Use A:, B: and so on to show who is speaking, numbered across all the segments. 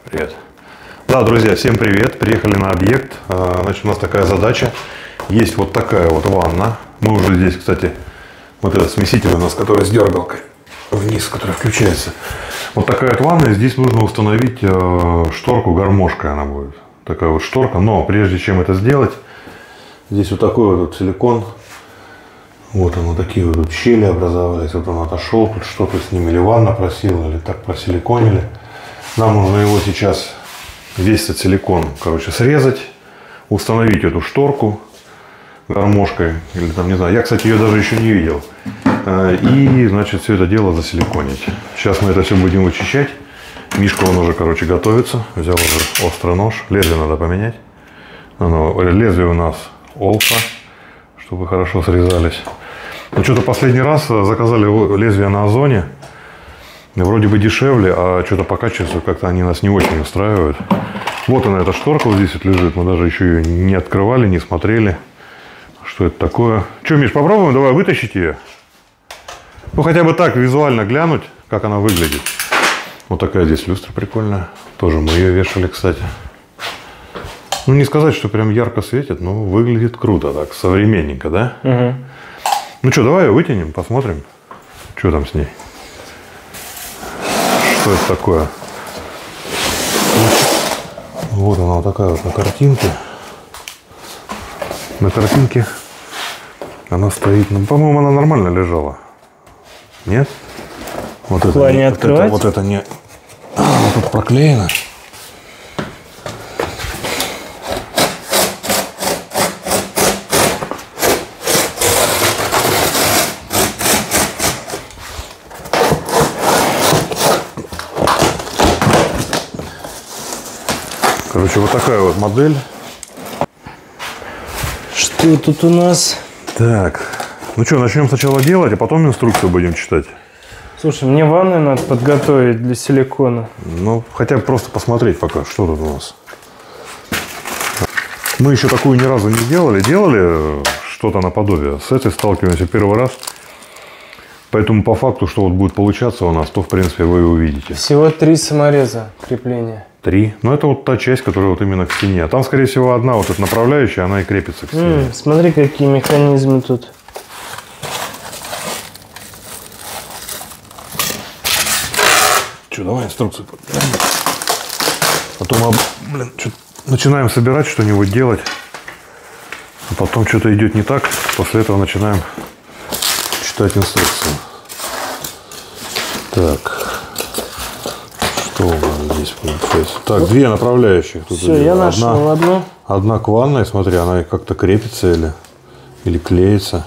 A: Привет. Да, друзья, всем привет. Приехали на объект. Значит, у нас такая задача. Есть вот такая вот ванна. Мы уже здесь, кстати, вот этот смеситель у нас, который с дергалкой вниз, который включается. Вот такая вот ванна. Здесь нужно установить шторку гармошкой, она будет. Такая вот шторка. Но прежде чем это сделать, здесь вот такой вот силикон. Вот оно, такие вот тут щели образовались. Вот он отошел, тут что-то с ним или ванна просила, или так просиликонили. Нам нужно его сейчас, весь этот силикон, короче, срезать, установить эту шторку гармошкой, или там, не знаю, я, кстати, ее даже еще не видел. И, значит, все это дело засиликонить. Сейчас мы это все будем вычищать. Мишка, он уже, короче, готовится. Взял уже острый нож. Лезвие надо поменять. Лезвие у нас олфа, чтобы хорошо срезались. Ну, что-то последний раз заказали лезвие на Озоне. Вроде бы дешевле, а что-то по качеству как-то они нас не очень устраивают. Вот она, эта шторка вот здесь вот лежит. Мы даже еще ее не открывали, не смотрели, что это такое. Что, Миш, попробуем? Давай вытащить ее. Ну, хотя бы так визуально глянуть, как она выглядит. Вот такая здесь люстра прикольная. Тоже мы ее вешали, кстати. Ну, не сказать, что прям ярко светит, но выглядит круто так, современненько, да? Угу. Ну что, давай ее вытянем, посмотрим, что там с ней. Что это такое? Вот она вот такая вот на картинке. На картинке она стоит. Ну, по-моему, она нормально лежала. Нет? Вот
B: в плане открывать?
A: Вот это не... вот тут проклеено. Короче, вот такая вот модель.
B: Что тут у нас?
A: Так, ну что, начнем сначала делать, а потом инструкцию будем читать.
B: Слушай, мне ванную надо подготовить для силикона.
A: Ну, хотя бы просто посмотреть пока, что тут у нас. Мы еще такую ни разу не делали. Делали что-то наподобие. С этой сталкиваемся первый раз. Поэтому по факту, что вот будет получаться у нас, то, в принципе, вы увидите.
B: Всего 3 самореза крепления.
A: 3. Ну, это вот та часть, которая вот именно к стене. А там, скорее всего, одна вот эта направляющая, она и крепится к стене.
B: Смотри, какие механизмы тут.
A: Что, давай инструкцию подбираем. А то мы, блин, начинаем собирать что-нибудь делать. А потом что-то идет не так. После этого начинаем читать инструкцию. Так. Что у нас здесь получается? Так, 2 направляющих. Тут
B: все, я нашел одну.
A: Одна к ванной, смотри, она как-то крепится или клеится.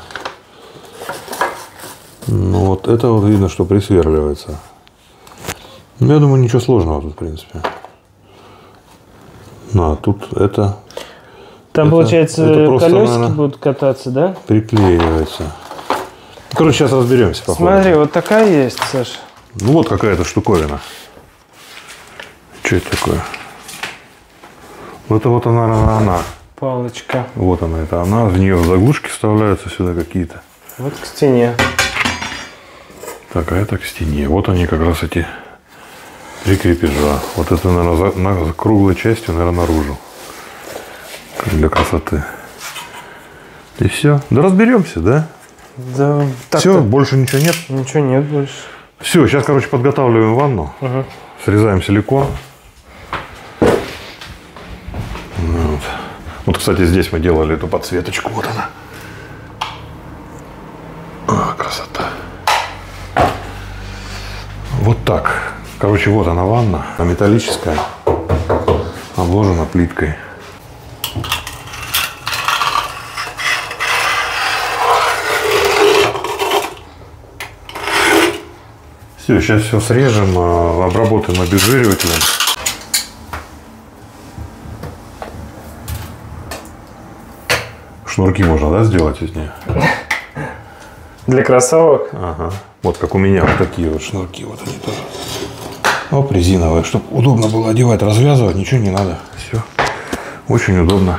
A: Ну, вот это вот видно, что присверливается. Ну, я думаю, ничего сложного тут, в принципе. Ну, а тут это...
B: Там, получается, это просто, колесики, наверное, будут кататься, да?
A: Приклеивается. Короче, сейчас разберемся.
B: Смотри, вот такая есть, Саша.
A: Ну, вот какая-то штуковина. Что это такое? Это вот она, наверное, она.
B: Палочка.
A: Вот она, это она. В нее заглушки вставляются сюда какие-то.
B: Вот к стене.
A: Так, а это к стене. Вот они как раз эти 3 крепежа. Вот это, наверное, на круглой частью, наверное, наружу. Для красоты. И все. Да разберемся, да?
B: Да.
A: Все, больше ничего нет?
B: Ничего нет больше.
A: Все, сейчас, короче, подготавливаем ванну. Угу. Срезаем силикон. Вот, кстати, здесь мы делали эту подсветочку. Вот она. Красота. Вот так. Короче, вот она ванна. Она металлическая. Обложена плиткой. Все, сейчас все срежем, обработаем обезжиривателем. Шнурки можно, да, сделать из нее?
B: Для кроссовок?
A: Ага. Вот как у меня вот такие вот шнурки, вот они тоже. Оп, резиновые, чтобы удобно было одевать, развязывать, ничего не надо. Все, очень удобно.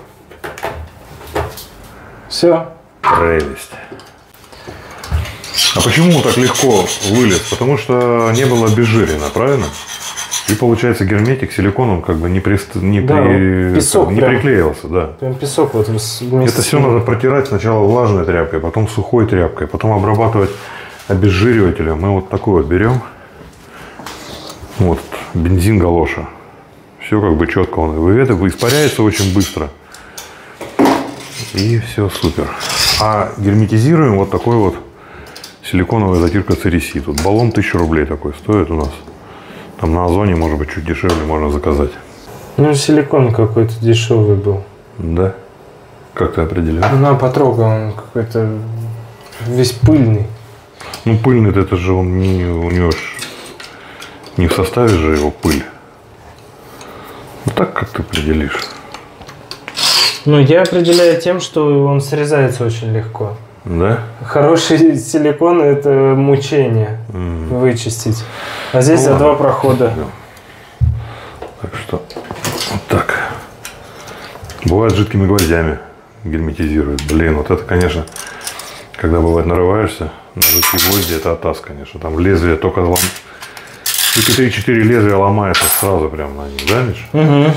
B: Все.
A: Прелесть. А почему так легко вылез? Потому что не было обезжирено, правильно? И получается герметик, силикон, он как бы не приклеился. Да.
B: Прям песок вот вместе.
A: Это все надо протирать сначала влажной тряпкой, потом сухой тряпкой, потом обрабатывать обезжиривателем. Мы вот такой вот берем. Вот бензин галоша. Все как бы четко. Он испаряется очень быстро. И все супер. А герметизируем вот такой вот силиконовая затирка Цереси. Тут баллон 1000 рублей такой стоит у нас. Там на Озоне, может быть, чуть дешевле можно заказать.
B: Ну, силикон какой-то дешевый был.
A: Да? Как ты определил?
B: Ну, потрогал, он какой-то весь пыльный.
A: Ну, пыльный это же он не, у него не в составе же его пыль. Ну, так как ты определишь?
B: Ну, я определяю тем, что он срезается очень легко.
A: Да?
B: Хороший силикон – это мучение вычистить. А здесь за 2 прохода.
A: Так что вот так. Бывает с жидкими гвоздями герметизируют. Блин, вот это, конечно, когда бывает нарываешься на жидкие гвозди, это атас, конечно. Там лезвие только 3-4 лезвия ломается сразу прям на них, да, Миш?
B: Угу.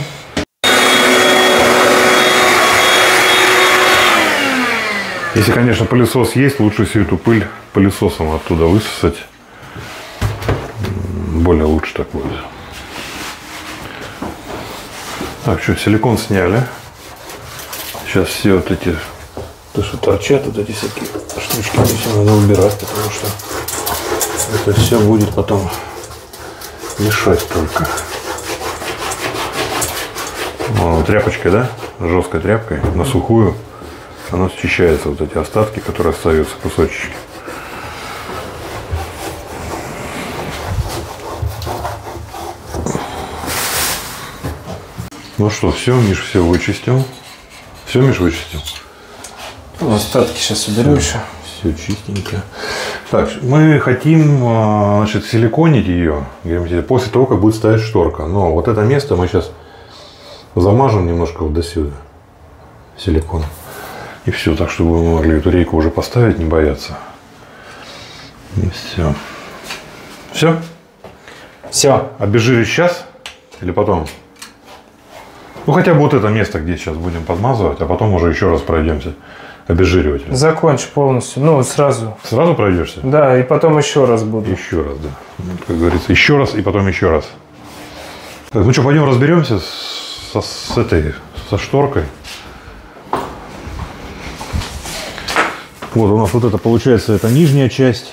A: Если, конечно, пылесос есть, лучше всю эту пыль пылесосом оттуда высосать. Более лучше так будет. Так, что, силикон сняли. Сейчас все вот эти, то, что торчат, вот эти всякие штучки, все надо убирать, потому что это все будет потом мешать только. Вон, тряпочкой, да? Жесткой тряпкой на сухую. Оно счищается, вот эти остатки, которые остаются, кусочки. Ну что, все, Миш все вычистил. Все, Миш, вычистил?
B: Ну, остатки сейчас уберу еще.
A: Все чистенько. Так, мы хотим, значит, силиконить ее после того, как будет стоять шторка. Но вот это место мы сейчас замажем немножко вот до сюда силиконом. И все, так чтобы мы могли эту рейку уже поставить, не бояться. И все. Все?
B: Все.
A: Обезжирить сейчас или потом? Ну, хотя бы вот это место, где сейчас будем подмазывать, а потом уже еще раз пройдемся обезжиривателем.
B: Закончу полностью. Ну, сразу.
A: Сразу пройдешься?
B: Да, и потом еще раз буду.
A: Еще раз, да. Вот, как говорится, еще раз и потом еще раз. Так, ну что, пойдем разберемся со шторкой. Вот у нас вот это получается, это нижняя часть.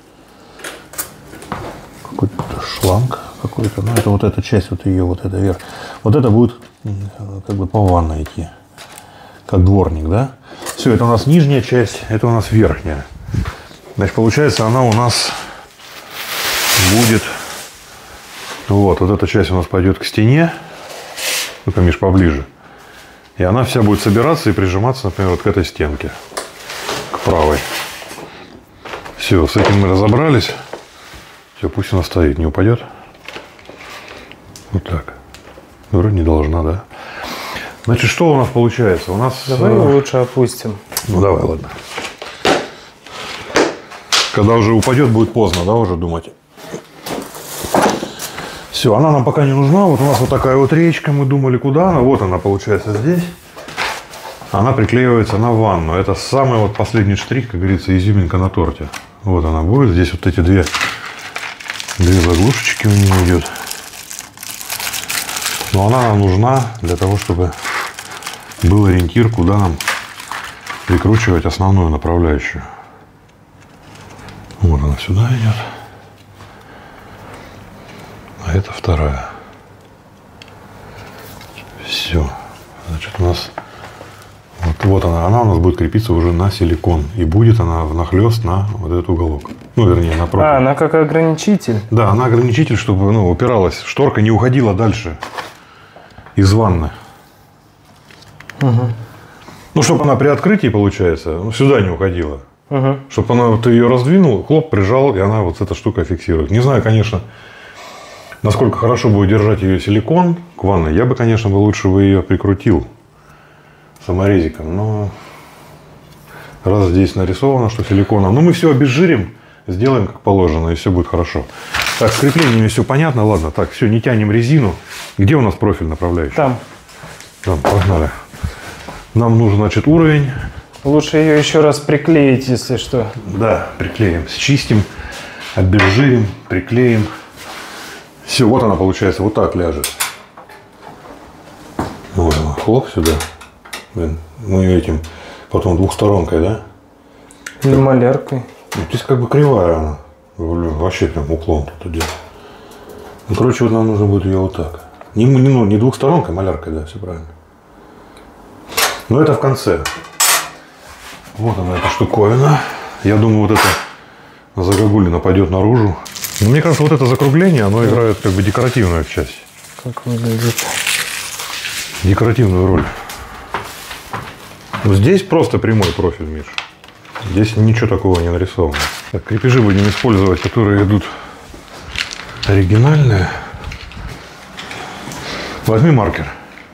A: Какой-то шланг какой-то. Ну, это вот эта часть, вот ее, вот это вверх. Вот это будет как бы по ванной идти. Как дворник, да? Все, это у нас нижняя часть, это у нас верхняя. Значит, получается, она у нас будет... Вот эта часть у нас пойдет к стене. Ну-ка, Миш, поближе. И она вся будет собираться и прижиматься, например, вот к этой стенке. К правой. Все, с этим мы разобрались. Все, пусть она стоит, не упадет. Вот так. Вроде не должна, да? Значит, что у нас получается? У нас...
B: Давай его лучше опустим.
A: Ну, давай, ладно. Когда уже упадет, будет поздно, да, уже думать. Все, она нам пока не нужна. Вот у нас вот такая вот речка. Мы думали, куда она. Вот она, получается, здесь. Она приклеивается на ванну. Это самый вот последний штрих, как говорится, изюминка на торте. Вот она будет. Здесь вот эти две заглушечки у нее идет. Но она нам нужна для того, чтобы был ориентир, куда нам прикручивать основную направляющую. Вот она сюда идет. А это вторая. Все. Значит, у нас вот она у нас будет крепиться уже на силикон. И будет она внахлёст на вот этот уголок. Ну, вернее, напротив.
B: А, она как ограничитель.
A: Да, она ограничитель, чтобы упиралась. Шторка не уходила дальше из ванны.
B: Угу.
A: Ну, чтобы она при открытии, получается, сюда не уходила.
B: Угу.
A: Чтобы она, ты ее раздвинул, хлоп, прижал, и она вот эта штука фиксирует. Не знаю, конечно, насколько хорошо будет держать ее силикон к ванной. Я бы, конечно, лучше бы ее прикрутил саморезиком. Но раз здесь нарисовано, что силиконом. Ну, мы все обезжирим сделаем как положено, и все будет хорошо. Так, с креплениями все понятно, ладно. Так, все, не тянем резину. Где у нас профиль направляющий?
B: Там.
A: Там, погнали. Нам нужен, значит, уровень.
B: Лучше ее еще раз приклеить, если что.
A: Да, приклеим, счистим, обезжирим, приклеим. Все, вот она получается, вот так ляжет. Вот она, хлоп сюда. Блин, мы этим потом двухсторонкой, да?
B: Или маляркой.
A: Здесь как бы кривая она. Блин, вообще прям уклон тут идет. Ну, короче, вот нам нужно будет ее вот так. Не двухсторонкой, маляркой, да, все правильно. Но это в конце. Вот она, эта штуковина. Я думаю, вот эта загогулина пойдет наружу. Но мне кажется, вот это закругление, оно играет как бы декоративную часть.
B: Как выглядит?
A: Декоративную роль. Здесь просто прямой профиль, Миш. Здесь ничего такого не нарисовано. Так, крепежи будем использовать, которые идут оригинальные. Возьми маркер.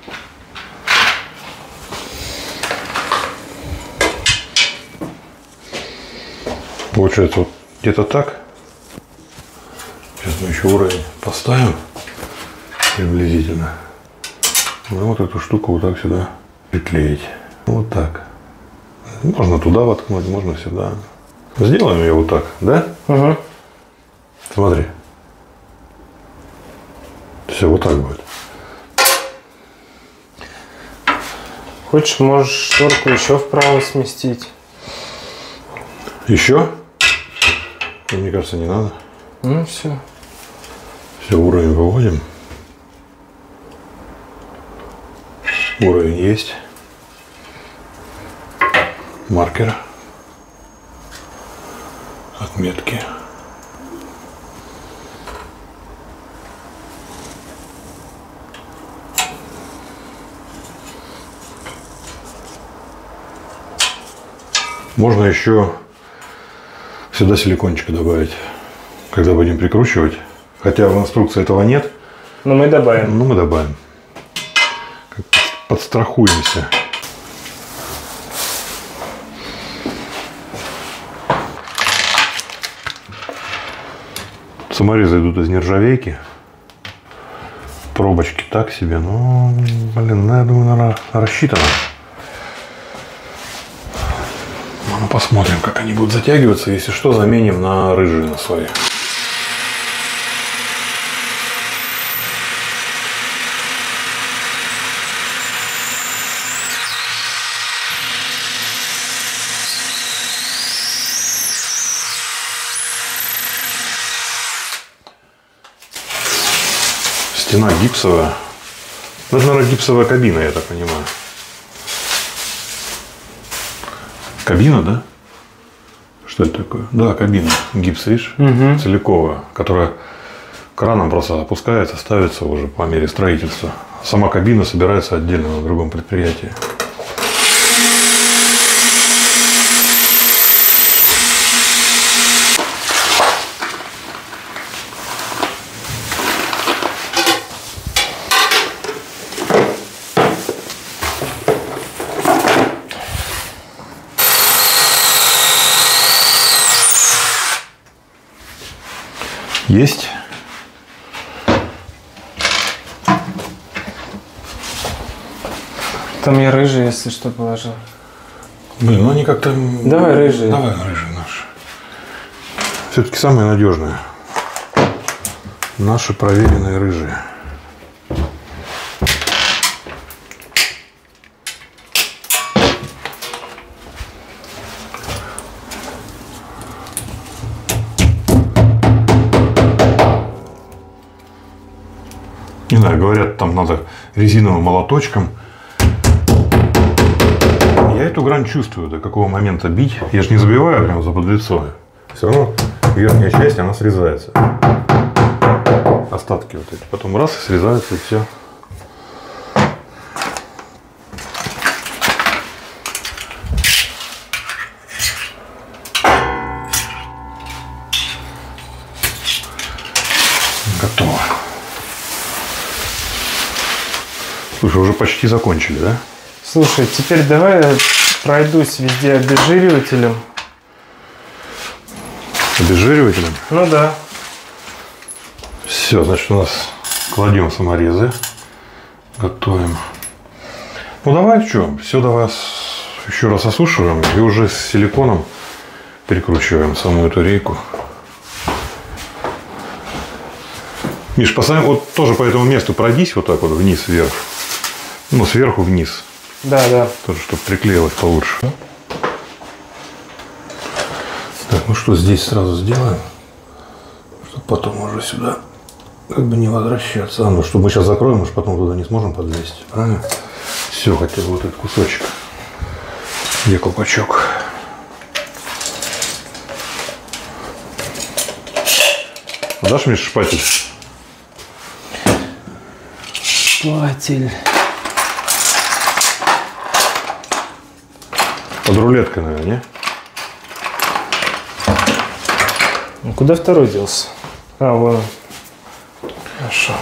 A: Получается вот где-то так. Сейчас мы еще уровень поставим приблизительно. Ну, вот эту штуку вот так сюда приклеить. Вот так. Можно туда воткнуть, можно сюда. Сделаем ее вот так, да?
B: Угу.
A: Смотри. Все, вот так будет.
B: Хочешь, можешь шторку еще вправо сместить.
A: Еще? Мне кажется, не надо.
B: Ну все.
A: Все, уровень выводим. Уровень есть. Маркер. Отметки. Можно еще сюда силикончика добавить, когда будем прикручивать. Хотя в инструкции этого нет.
B: Но мы добавим.
A: Ну, мы добавим. Как подстрахуемся. Саморезы идут из нержавейки. Пробочки так себе. Ну, блин, я думаю, наверное, рассчитано. Ну, посмотрим, как они будут затягиваться. Если что, заменим на рыжие на свои. Стена гипсовая. Ну, это, наверное, гипсовая кабина, я так понимаю. Кабина, да? Что это такое? Да, кабина. Гипс, видишь?
B: Угу.
A: Целиковая, которая краном просто опускается, ставится уже по мере строительства. Сама кабина собирается отдельно на другом предприятии. Есть.
B: Там я рыжий, если что, положил.
A: Блин, ну они как-то...
B: Давай рыжие.
A: Давай рыжие наши. Все-таки самые надежные. Наши проверенные рыжие. Не знаю, говорят, там надо резиновым молоточком. Я эту грань чувствую, до какого момента бить. Я же не забиваю прямо за подлицо. Все равно верхняя часть, она срезается. Остатки вот эти. Потом раз и срезаются, и все. Готово. Слушай, уже почти закончили, да?
B: Слушай, теперь давай я пройдусь везде обезжиривателем.
A: обезжиривателем.
B: Ну да.
A: Все, значит, у нас кладем саморезы. Готовим. Ну давай, что, все давай еще раз осушиваем и уже с силиконом перекручиваем саму эту рейку. Миш, поставим, вот тоже по этому месту пройдись вот так вот вниз-вверх. Ну, сверху вниз.
B: Да, да.
A: Тоже, чтобы приклеилось получше. Так, ну что, здесь сразу сделаем, чтобы потом уже сюда как бы не возвращаться. Ну, чтобы мы сейчас закроем, мы же потом туда не сможем подлезть. Правильно? Все, хотя бы вот этот кусочек. Где колпачок? Дашь мне шпатель?
B: Шпатель.
A: Под рулеткой, наверное, не?
B: Ну, куда второй делся? А, вон он. Хорошо.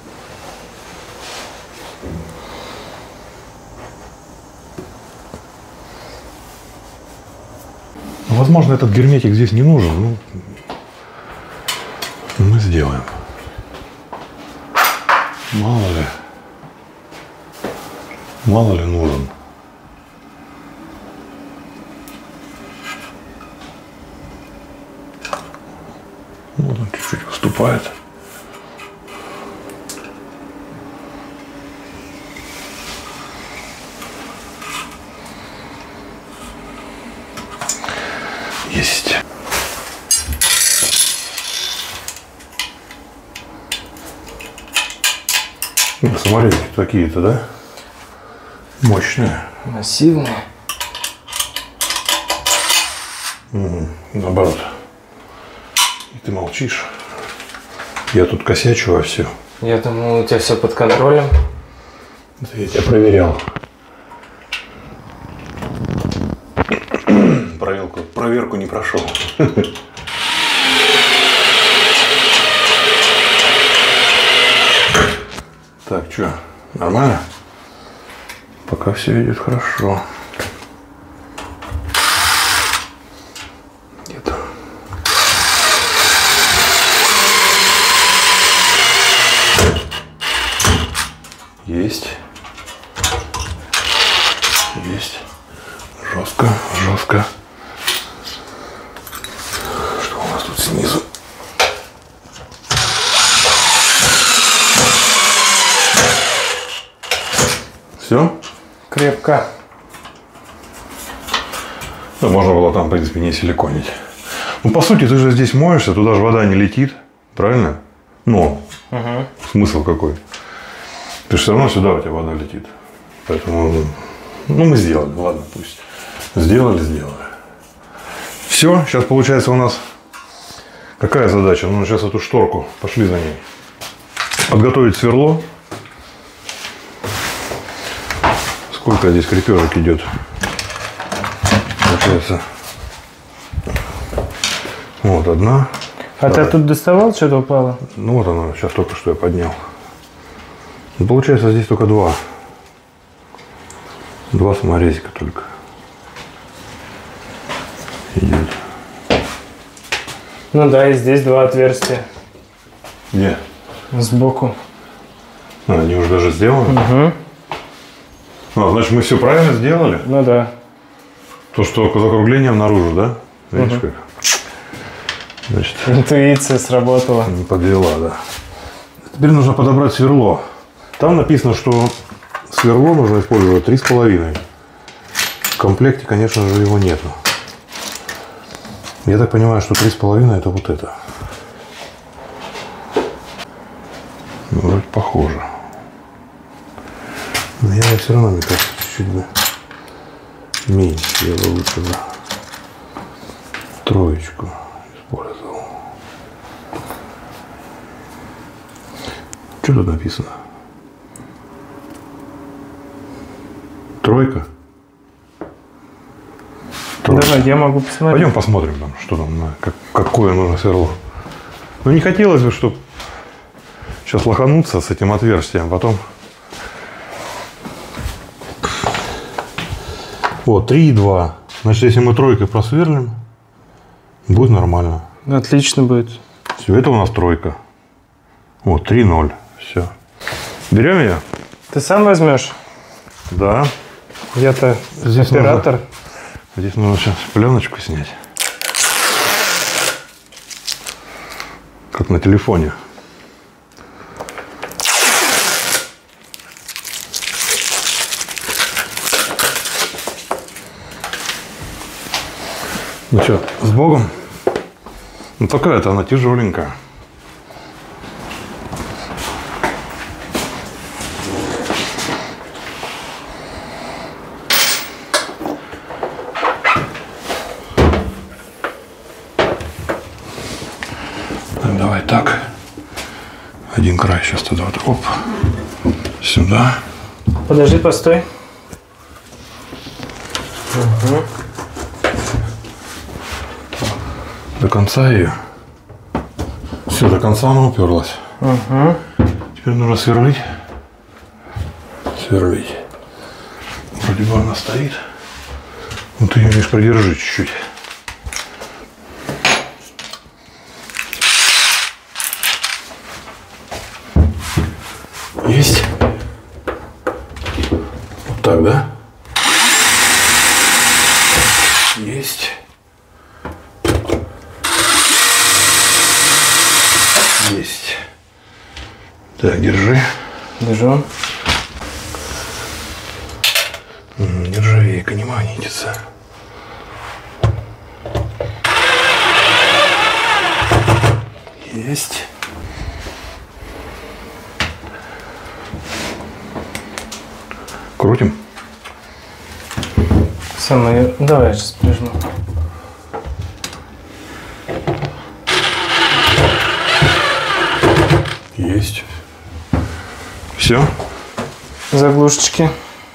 A: Возможно, этот герметик здесь не нужен. Ну, мы сделаем. Мало ли нужен. Вот он чуть-чуть выступает. Есть. Саморезики такие-то, да? Мощные.
B: Массивные.
A: Наоборот. И ты молчишь. Я тут косячу во все.
B: Я думал, у тебя все под контролем.
A: Это я тебя проверял. Проверку не прошел. Так, что, нормально? Пока все идет хорошо. Где-то. Есть. Есть. Жестко, жестко. Что у нас тут снизу? Все?
B: Крепко.
A: Ну, можно было там, в принципе, не силиконить. Ну, по сути, ты же здесь моешься, туда же вода не летит, правильно? Но смысл какой? Ты же все равно сюда у тебя вода летит. Поэтому, ну, мы сделали, ладно, пусть. Сделали. Все, сейчас получается у нас какая задача? Ну, сейчас эту шторку, пошли за ней. Подготовить сверло. Сколько здесь крепежек идет? Получается. Вот одна.
B: А ты тут доставал, что-то упало?
A: Ну вот она, сейчас только что я поднял. Ну, получается здесь только два. Два саморезика только. Идет.
B: Ну да, и здесь два отверстия.
A: Где?
B: Сбоку.
A: Они уже даже сделаны?
B: Угу.
A: А, значит, мы все правильно сделали?
B: Ну да.
A: То, что закруглением наружу, да? Видишь как? Значит,
B: интуиция сработала.
A: не подвела, да. Теперь нужно подобрать сверло. Там написано, что сверло нужно использовать 3,5. В комплекте, конечно же, его нету. Я так понимаю, что 3,5 это вот это. Ну, вроде похоже. Но я все равно, мне кажется, чуть-чуть бы меньше. Я бы лучше бы троечку использовал. Что тут написано? Тройка?
B: Давай, я могу посмотреть.
A: Пойдем посмотрим, там, что там, какое нужно сверло. Ну, не хотелось бы, чтобы сейчас лохануться с этим отверстием, потом... Вот, 3,2. Значит, если мы тройкой просверлим, будет нормально.
B: Отлично будет.
A: Все, это у нас тройка. Вот, 3-0. Все. Берем ее?
B: Ты сам возьмешь?
A: Да.
B: Я-то
A: Здесь
B: оператор.
A: Здесь нужно сейчас пленочку снять. Как на телефоне. Ну что, с Богом? Ну такая-то она тяжеленькая. Так, давай так. Один край сейчас туда вот. Оп. Сюда.
B: Подожди, постой. Угу.
A: До конца ее. Все, до конца она уперлась.
B: Угу.
A: Теперь нужно сверлить. Сверлить. Вроде бы она стоит. Вот ты ее лишь продержи чуть-чуть. Есть. Вот так, да? Есть. Есть. Так, держи.
B: Держу.
A: Нержавейка не манитится. Есть. Крутим.
B: Самое. Давай я сейчас прижму.
A: Есть. Все.
B: Заглушечки.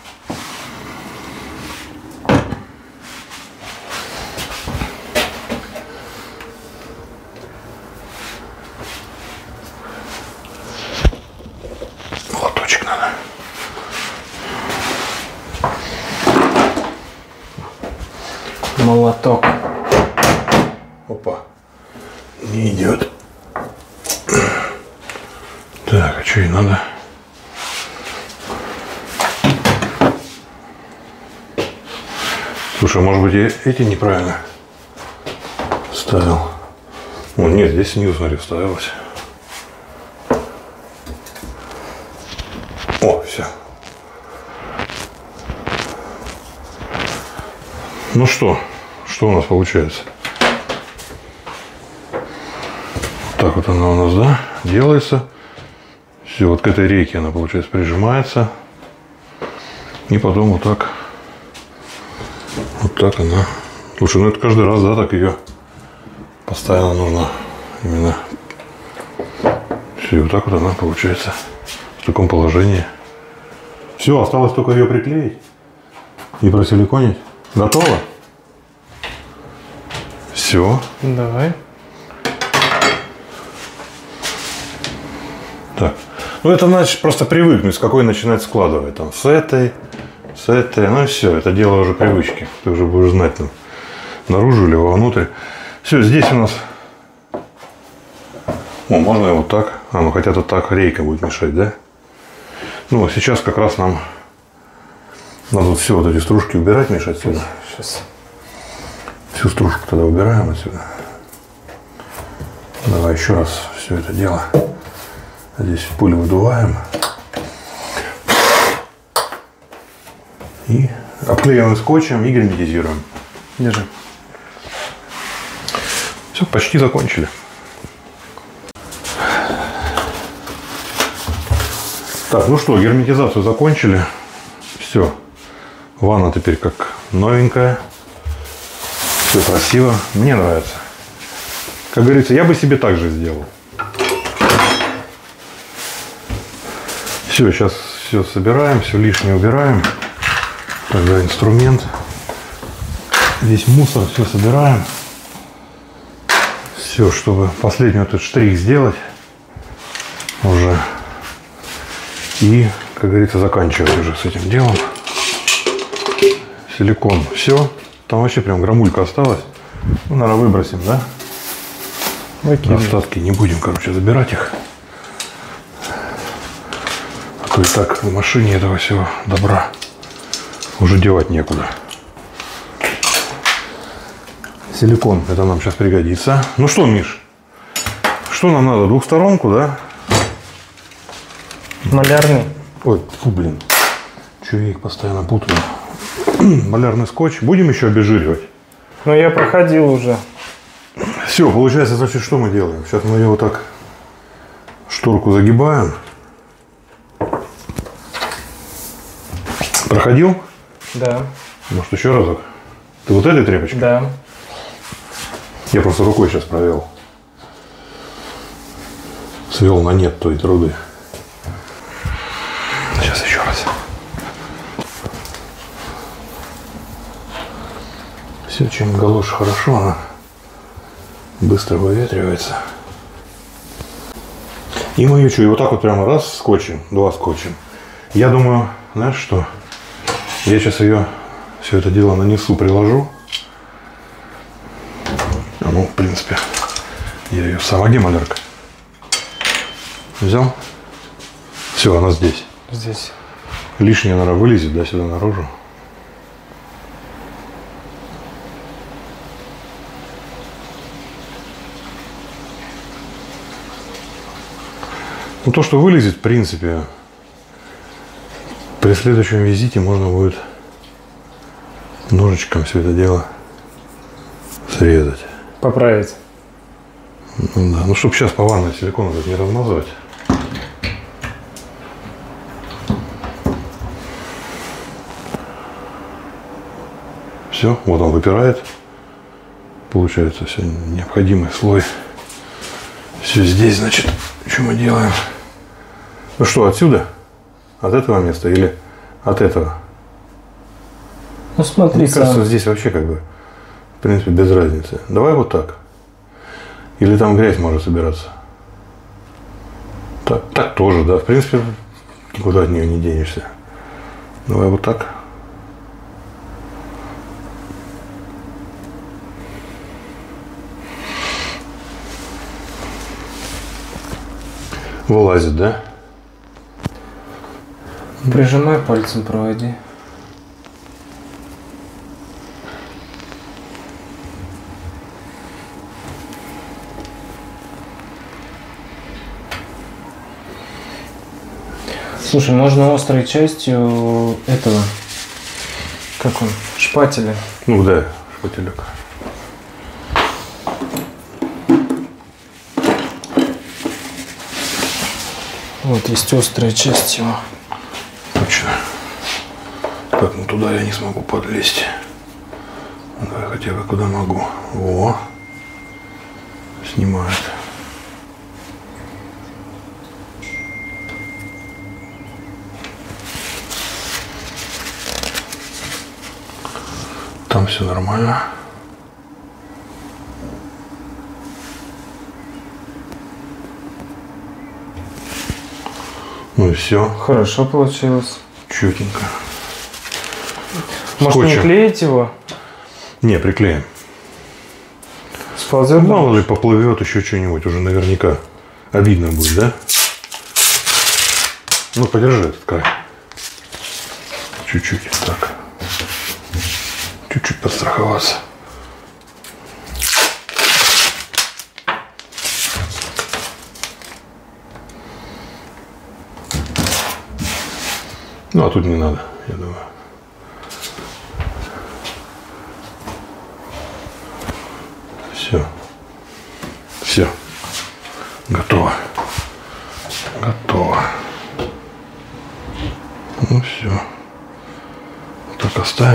A: Молоточек надо.
B: Молоток.
A: Опа. Не идет. Так, а что ей надо? Слушай, может быть, я эти неправильно ставил? О, нет, здесь снизу, смотри, вставилось. О, все. Ну что у нас получается? Вот так вот она у нас, да, делается. Все, вот к этой рейке она, получается, прижимается. И потом вот так она. Слушай, ну это каждый раз, да, так ее постоянно нужно именно. Все, вот так вот она получается в таком положении. Все, осталось только ее приклеить и просиликонить. Готово? Все.
B: Давай.
A: Так. Ну, это значит просто привыкнуть, с какой начинать складывать. Там, с этой. Ну, и все. Это дело уже привычки. Ты уже будешь знать, там, наружу или вовнутрь. Все, здесь у нас... О, можно и вот так. А, ну, хотя тут так рейка будет мешать, да? Ну, сейчас как раз нам надо вот все вот эти стружки убирать, мешать сюда.
B: Сейчас.
A: Всю стружку тогда убираем отсюда. Давай еще раз все это дело. Здесь пыль выдуваем. И обклеиваем скотчем и герметизируем.
B: Держи.
A: Все, почти закончили. Так, ну что, герметизацию закончили. Все. Ванна теперь как новенькая. Все красиво. Мне нравится. Как говорится, я бы себе так же сделал. Все, сейчас все собираем, все лишнее убираем. Тогда инструмент. Весь мусор, все собираем. Все, чтобы последний вот этот штрих сделать уже. И, как говорится, заканчивать уже с этим делом. Силикон. Все. Там вообще прям грамулька осталась. Ну, наверное, выбросим, да? Остатки не будем, короче, забирать их. А то и так в машине этого всего добра уже девать некуда. Силикон, это нам сейчас пригодится. Ну что, Миш, что нам надо? Двухсторонку, да?
B: Малярный.
A: Ой, фу, блин. Че я их постоянно путаю? Малярный скотч. Будем еще обезжиривать?
B: Ну, я проходил уже.
A: Все, получается, значит, что мы делаем? Сейчас мы ее вот так, шторку загибаем. Проходил?
B: Да.
A: Может, еще разок? Ты вот этой тряпочкой?
B: Да.
A: Я просто рукой сейчас провел. Свел на нет той труды. Сейчас еще раз. Все, чем галоша хорошо, она быстро выветривается. И мы ее что, и вот так вот прямо раз скотчем, два скотчем. Я думаю, знаешь что? Я сейчас ее, все это дело нанесу, приложу. Ну, в принципе, я ее сам. А где малярка? Взял? Все, она здесь.
B: Здесь.
A: Лишнее, наверное, вылезет, да, сюда наружу. Ну, то, что вылезет, в принципе, при следующем визите можно будет ножичком все это дело срезать.
B: Поправить.
A: Ну, да. Ну, чтобы сейчас по ванной силикон этот не размазывать. Все, вот он выпирает. Получается все, необходимый слой. Все здесь, значит, что мы делаем? Ну что, отсюда? От этого места или от этого?
B: Ну, смотри,
A: мне кажется, здесь вообще как бы, в принципе, без разницы. Давай вот так. Или там грязь может собираться. Так тоже, да. В принципе, никуда от нее не денешься. Давай вот так. Вылазит, да?
B: Прижимай пальцем, проводи. Слушай, можно острой частью этого, как он, шпателя.
A: Ну да, шпателек.
B: Вот есть острая часть его.
A: Точно. Так, ну туда я не смогу подлезть. Давай хотя бы куда могу. О, снимает. Там все нормально. Ну и все.
B: Хорошо получилось.
A: Четенько.
B: Может, не клеить его?
A: Не, приклеим.
B: Сползет?
A: Мало ли поплывет еще что-нибудь, уже наверняка обидно будет, да? Ну, подержи этот край. Чуть-чуть, так. Чуть-чуть подстраховаться. Ну, а тут не надо, я думаю. Все. Все. Готово. Готово. Ну, все. Вот так оставим.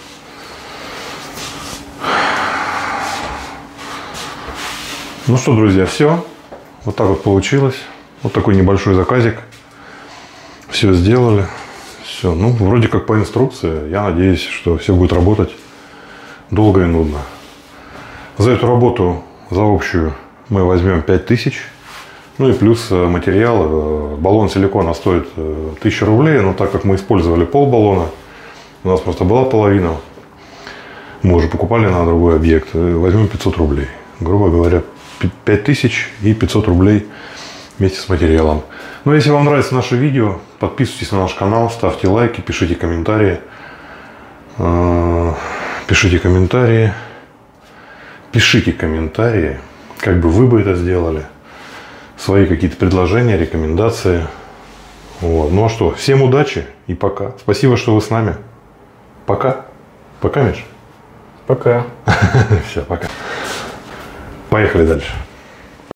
A: Ну что, друзья, все. Вот так вот получилось. Вот такой небольшой заказик. Все сделали. Все. Ну, вроде как по инструкции. Я надеюсь, что все будет работать долго и нудно. За эту работу, за общую, мы возьмем 5000. Ну и плюс материал. Баллон силикона стоит 1000 рублей. Но так как мы использовали пол баллона, у нас просто была половина. Мы уже покупали на другой объект. Возьмем 500 рублей. Грубо говоря, 5000 и 500 рублей вместе с материалом. Ну, если вам нравится наше видео, подписывайтесь на наш канал, ставьте лайки, пишите комментарии. Пишите комментарии. Пишите комментарии, как бы вы это сделали. Свои какие-то предложения, рекомендации. Вот. Ну а что, всем удачи и пока. Спасибо, что вы с нами. Пока. Пока, Миш?
B: Пока.
A: Все, пока. Поехали дальше.